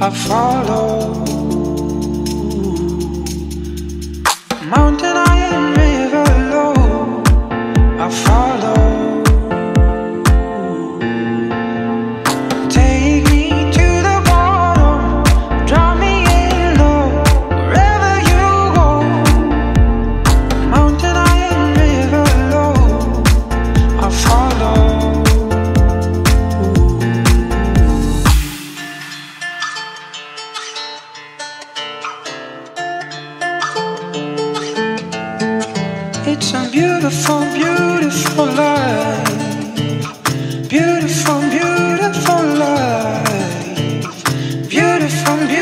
I follow. Mountain high and river low, I follow. Take me to the bottom, drop me in low, wherever you go. Mountain high and river low, I follow. It's a beautiful, beautiful life. Beautiful, beautiful life. Beautiful, beautiful.